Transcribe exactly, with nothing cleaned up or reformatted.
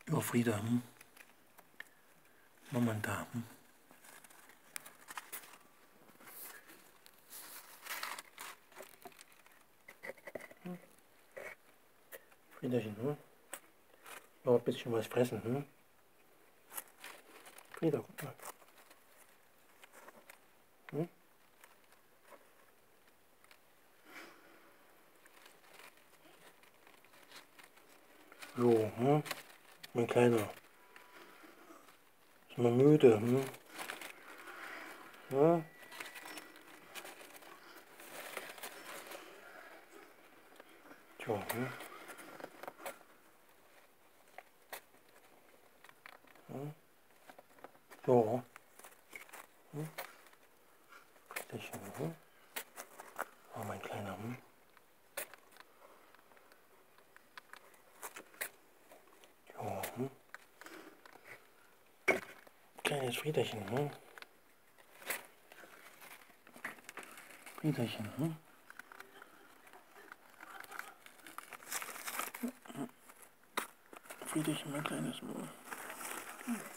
Ja, Frieda, hm? Mama da, hm? Hm? Friederchen, hm? Ja, ein bisschen was fressen, hm? Frieda, guck mal. Hm? So, hm? Mein Kleiner. Ist mal müde, hm? Ja? Tja, hm? Hm? Ja. Hm? Friederchen, hm? Oh, mein Kleiner, hm? Ja, hm? Kleines Friederchen, hm? Friederchen, hm? Friederchen, mein kleines Mal.